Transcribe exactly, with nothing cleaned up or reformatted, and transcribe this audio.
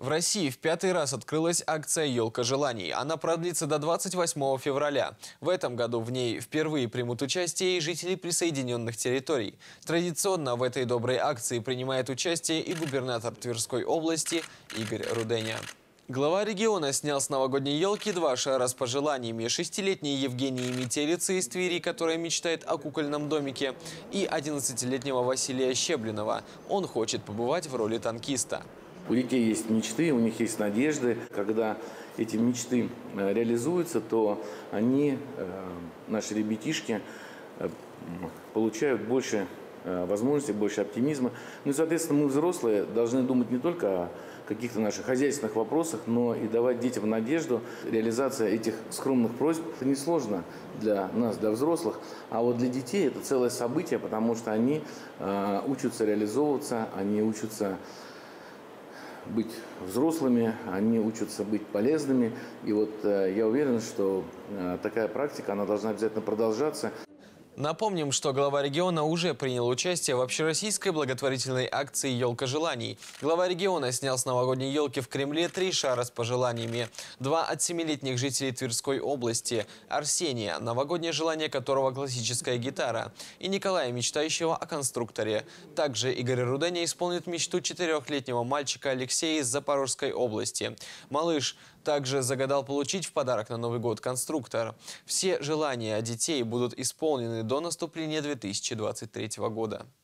В России в пятый раз открылась акция «Елка желаний». Она продлится до двадцать восьмого февраля. В этом году в ней впервые примут участие и жители присоединенных территорий. Традиционно в этой доброй акции принимает участие и губернатор Тверской области Игорь Руденя. Глава региона снял с новогодней елки два шара с пожеланиями: шестилетней Евгении Метелицы из Твери, которая мечтает о кукольном домике, и одиннадцатилетнего Василия Щеблинова. Он хочет побывать в роли танкиста. У детей есть мечты, у них есть надежды. Когда эти мечты реализуются, то они, наши ребятишки, получают больше возможностей, больше оптимизма. Ну и, соответственно, мы, взрослые, должны думать не только о каких-то наших хозяйственных вопросах, но и давать детям надежду. Реализация этих скромных просьб – это несложно для нас, для взрослых, а вот для детей это целое событие, потому что они учатся реализовываться, они учатся быть взрослыми, они учатся быть полезными. И вот э, я уверен, что э, такая практика, она должна обязательно продолжаться. Напомним, что глава региона уже принял участие в общероссийской благотворительной акции «Елка желаний». Глава региона снял с новогодней елки в Кремле три шара с пожеланиями. Два от семилетних жителей Тверской области: Арсения, новогоднее желание которого классическая гитара, и Николая, мечтающего о конструкторе. Также Игорь Руденя исполнит мечту четырехлетнего мальчика Алексея из Запорожской области. Малыш также загадал получить в подарок на Новый год конструктор. Все желания детей будут исполнены до наступления две тысячи двадцать третьего года.